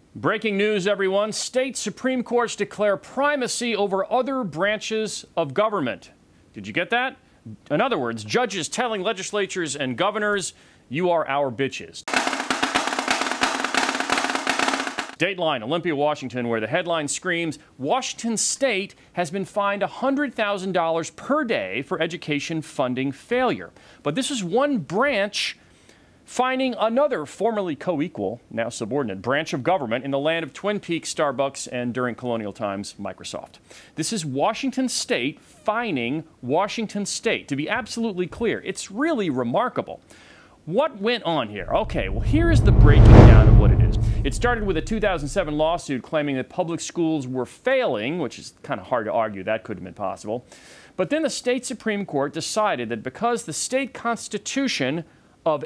Breaking news, everyone. State Supreme Courts declare primacy over other branches of government. Did you get that? In other words, judges telling legislatures and governors, you are our bitches. Dateline, Olympia, Washington, where the headline screams, Washington State has been fined $100,000 per day for education funding failure. But this is one branch fining another formerly co-equal, now subordinate, branch of government in the land of Twin Peaks, Starbucks, and during colonial times, Microsoft. This is Washington State fining Washington State. To be absolutely clear, it's really remarkable. What went on here? Okay, well, here's the breaking down of what it is. It started with a 2007 lawsuit claiming that public schools were failing, which is kind of hard to argue that could have been possible. But then the state Supreme Court decided that because the state constitution of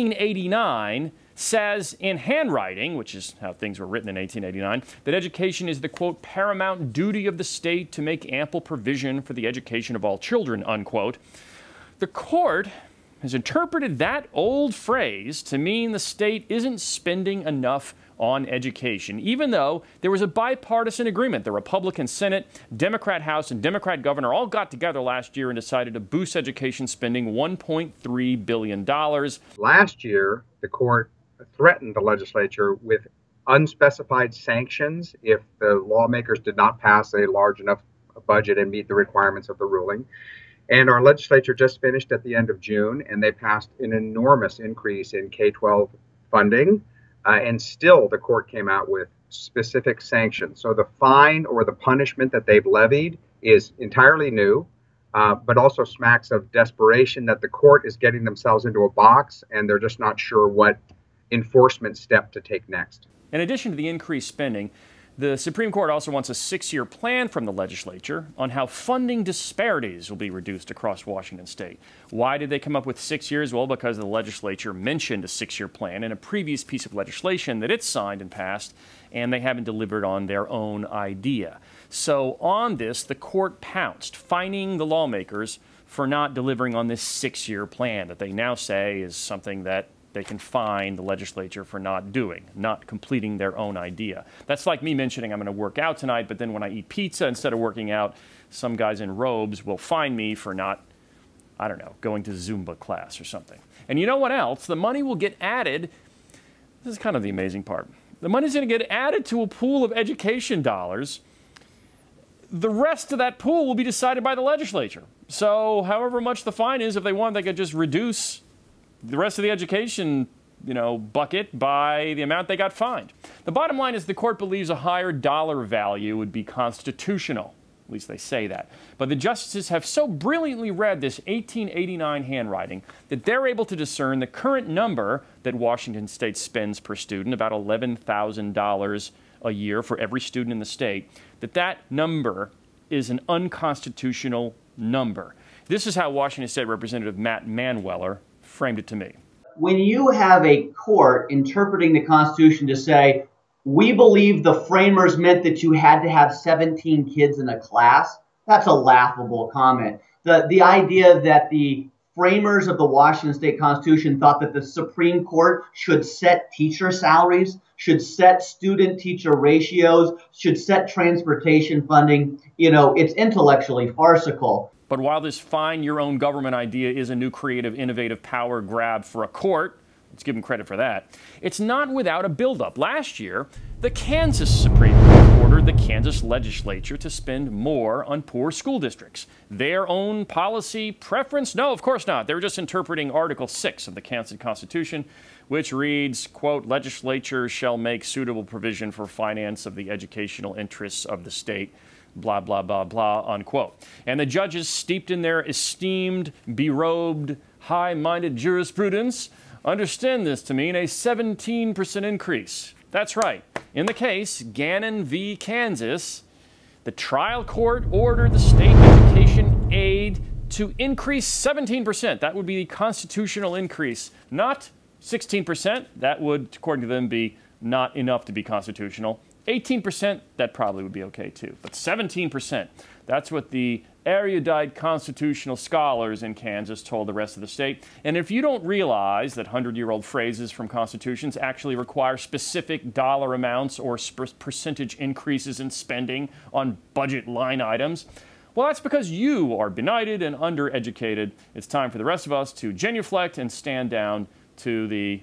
1889 says in handwriting, which is how things were written in 1889, that education is the, quote, paramount duty of the state to make ample provision for the education of all children, unquote. The court has interpreted that old phrase to mean the state isn't spending enough on education, even though there was a bipartisan agreement. The Republican Senate, Democrat House, and Democrat governor all got together last year and decided to boost education spending $1.3 billion. Last year, the court threatened the legislature with unspecified sanctions if the lawmakers did not pass a large enough budget and meet the requirements of the ruling. And our legislature just finished at the end of June, and they passed an enormous increase in K-12 funding. And still, the court came out with specific sanctions. So the fine or the punishment that they've levied is entirely new, but also smacks of desperation that the court is getting themselves into a box, and they're just not sure what enforcement step to take next. In addition to the increased spending, the Supreme Court also wants a 6-year plan from the legislature on how funding disparities will be reduced across Washington state. Why did they come up with 6 years? Well, because the legislature mentioned a 6-year plan in a previous piece of legislation that it signed and passed, and they haven't delivered on their own idea. So on this, the court pounced, fining the lawmakers for not delivering on this 6-year plan that they now say is something that they can fine the legislature for not doing, not completing their own idea. That's like me mentioning I'm going to work out tonight, but then when I eat pizza instead of working out, some guys in robes will fine me for not, I don't know, going to Zumba class or something. And you know what else? The money will get added. This is kind of the amazing part. The money's going to get added to a pool of education dollars. The rest of that pool will be decided by the legislature. So however much the fine is, if they want, they could just reduce the rest of the education, bucket by the amount they got fined. The bottom line is the court believes a higher dollar value would be constitutional. At least they say that. But the justices have so brilliantly read this 1889 handwriting that they're able to discern the current number that Washington State spends per student, about $11,000 a year for every student in the state, that number is an unconstitutional number. This is how Washington State Representative Matt Manweller framed it to me. When you have a court interpreting the Constitution to say, we believe the framers meant that you had to have 17 kids in a class, that's a laughable comment. The idea that the framers of the Washington State Constitution thought that the Supreme Court should set teacher salaries, should set student-teacher ratios, should set transportation funding, it's intellectually farcical. But while this fine your own government idea is a new creative, innovative power grab for a court, let's give them credit for that, it's not without a buildup. Last year, the Kansas Supreme Court ordered the Kansas legislature to spend more on poor school districts. Their own policy preference? No, of course not. They were just interpreting Article 6 of the Kansas Constitution, which reads, quote, legislature shall make suitable provision for finance of the educational interests of the state, blah, blah, blah, blah, unquote. And the judges, steeped in their esteemed, berobed, high-minded jurisprudence, understand this to mean a 17% increase. That's right. In the case, Gannon v. Kansas, the trial court ordered the state education aid to increase 17%. That would be the constitutional increase, not 16%. That would, according to them, be not enough to be constitutional. 18%, that probably would be okay too. But 17%, that's what the erudite constitutional scholars in Kansas told the rest of the state. And if you don't realize that 100-year-old phrases from constitutions actually require specific dollar amounts or percentage increases in spending on budget line items, well, that's because you are benighted and undereducated. It's time for the rest of us to genuflect and stand down to the,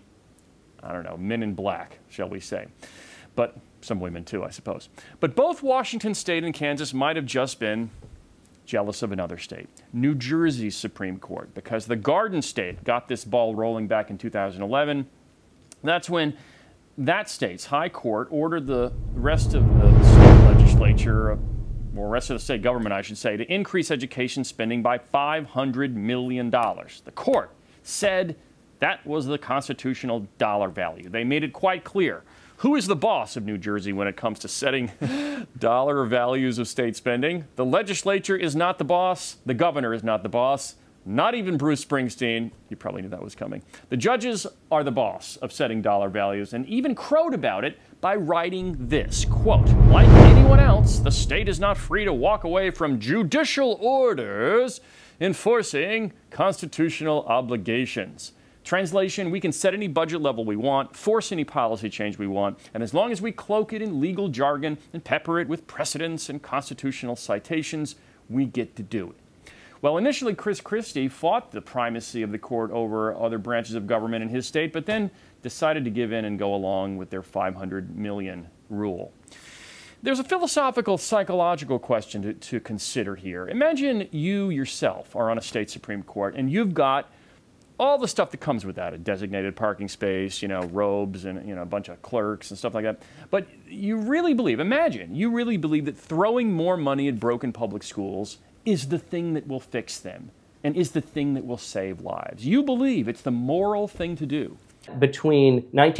I don't know, men in black, shall we say. But some women too, I suppose. But both Washington State and Kansas might have just been jealous of another state, New Jersey's Supreme Court, because the Garden State got this ball rolling back in 2011. That's when that state's high court ordered the rest of the state legislature, or rest of the state government, I should say, to increase education spending by $500 million. The court said that was the constitutional dollar value. They made it quite clear. Who is the boss of New Jersey when it comes to setting dollar values of state spending? The legislature is not the boss. The governor is not the boss. Not even Bruce Springsteen. You probably knew that was coming. The judges are the boss of setting dollar values, and even crowed about it by writing this, quote, "Like anyone else, the state is not free to walk away from judicial orders enforcing constitutional obligations." Translation, we can set any budget level we want, force any policy change we want, and as long as we cloak it in legal jargon and pepper it with precedents and constitutional citations, we get to do it. Well, initially, Chris Christie fought the primacy of the court over other branches of government in his state, but then decided to give in and go along with their $500 million rule. There's a philosophical, psychological question to consider here. Imagine you yourself are on a state Supreme Court, and you've got all the stuff that comes with that, a designated parking space, robes and, a bunch of clerks and stuff like that. But you really believe, imagine, you really believe that throwing more money at broken public schools is the thing that will fix them and is the thing that will save lives. You believe it's the moral thing to do. Between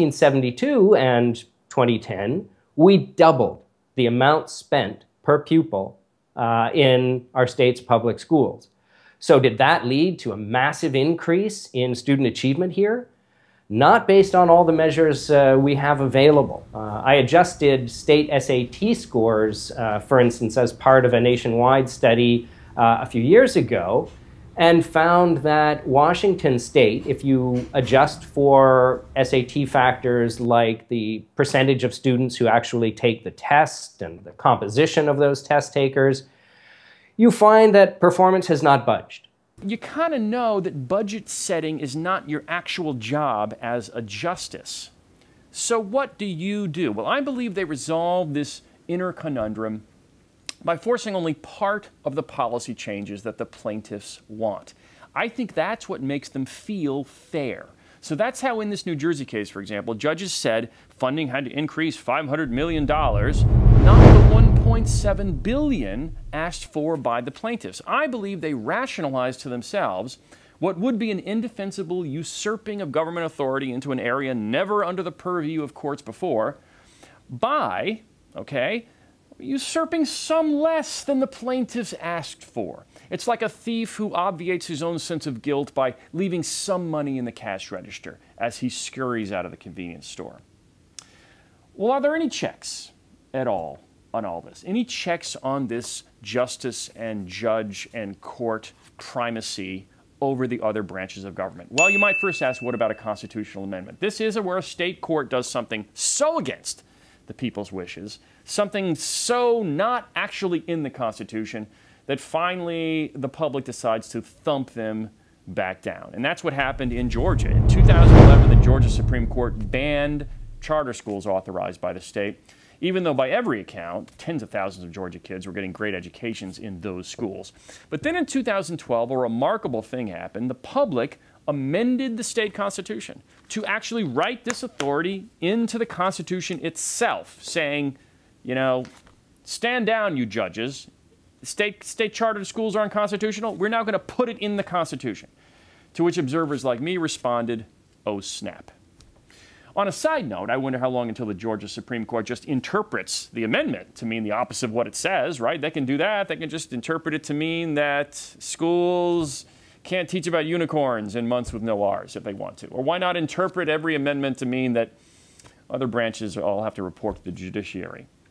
1972 and 2010, we doubled the amount spent per pupil in our state's public schools. So did that lead to a massive increase in student achievement here? Not based on all the measures we have available. I adjusted state SAT scores, for instance, as part of a nationwide study a few years ago, and found that Washington State, if you adjust for SAT factors like the percentage of students who actually take the test and the composition of those test takers, you find that performance has not budged. You kind of know that budget setting is not your actual job as a justice. So what do you do? Well, I believe they resolve this inner conundrum by forcing only part of the policy changes that the plaintiffs want. I think that's what makes them feel fair. So that's how in this New Jersey case, for example, judges said funding had to increase $500 million, not the $1.7 billion asked for by the plaintiffs. I believe they rationalized to themselves what would be an indefensible usurping of government authority into an area never under the purview of courts before by, usurping some less than the plaintiffs asked for. It's like a thief who obviates his own sense of guilt by leaving some money in the cash register as he scurries out of the convenience store. Well, are there any checks at all on all this? Any checks on this justice and judge and court primacy over the other branches of government? Well, you might first ask, what about a constitutional amendment? This is where a state court does something so against the people's wishes, something so not actually in the Constitution, that finally the public decides to thump them back down. And that's what happened in Georgia. In 2011, the Georgia Supreme Court banned charter schools authorized by the state, even though by every account, tens of thousands of Georgia kids were getting great educations in those schools. But then in 2012, a remarkable thing happened. The public amended the state constitution to actually write this authority into the Constitution itself, saying, stand down, you judges. State chartered schools aren't constitutional. We're now going to put it in the Constitution. To which observers like me responded, oh snap. On a side note, I wonder how long until the Georgia Supreme Court just interprets the amendment to mean the opposite of what it says, right? They can do that. They can just interpret it to mean that schools can't teach about unicorns in months with no R's if they want to. Or why not interpret every amendment to mean that other branches all have to report to the judiciary?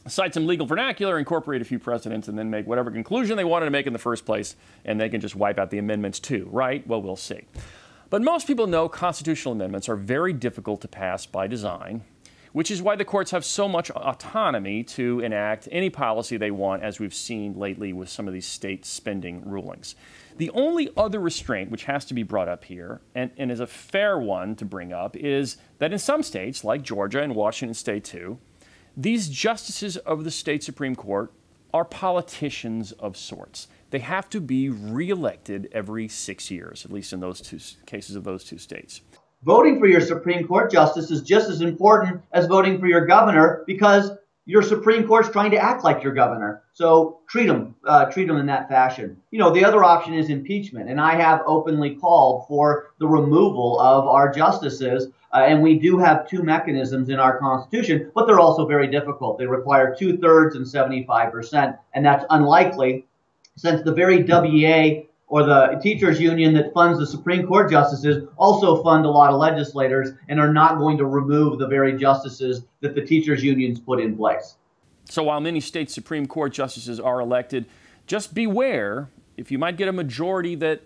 cite some legal vernacular, incorporate a few precedents, and then make whatever conclusion they wanted to make in the first place, and they can just wipe out the amendments too, right? Well, we'll see. But most people know constitutional amendments are very difficult to pass by design, which is why the courts have so much autonomy to enact any policy they want, as we've seen lately with some of these state spending rulings. The only other restraint which has to be brought up here, and is a fair one to bring up, is that in some states, like Georgia and Washington State too, these justices of the state Supreme Court are politicians of sorts. They have to be reelected every 6 years, at least in those two cases of those two states. Voting for your Supreme Court justice is just as important as voting for your governor, because your Supreme Court's trying to act like your governor. So treat them in that fashion. You know, the other option is impeachment, and I have openly called for the removal of our justices. And we do have two mechanisms in our Constitution, but they're also very difficult. They require 2/3 and 75%, and that's unlikely, since the very WA, or the teachers union that funds the Supreme Court justices, also fund a lot of legislators and are not going to remove the very justices that the teachers unions put in place. So while many state Supreme Court justices are elected, just beware if you might get a majority that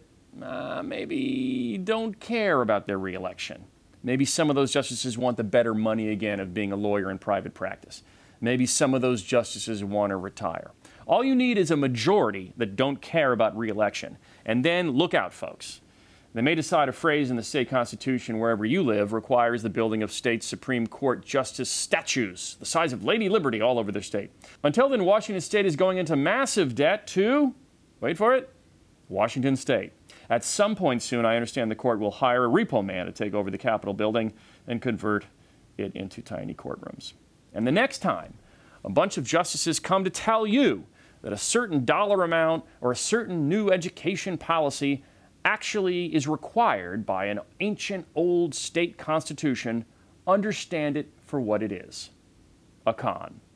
maybe don't care about their reelection. Maybe some of those justices want the better money again of being a lawyer in private practice. Maybe some of those justices want to retire. All you need is a majority that don't care about reelection. And then look out, folks. They may decide a phrase in the state constitution wherever you live requires the building of state Supreme Court justice statues the size of Lady Liberty all over their state. Until then, Washington State is going into massive debt to, wait for it, Washington State. At some point soon, I understand the court will hire a repo man to take over the Capitol building and convert it into tiny courtrooms. And the next time a bunch of justices come to tell you that a certain dollar amount or a certain new education policy actually is required by an ancient old state constitution, understand it for what it is, a con.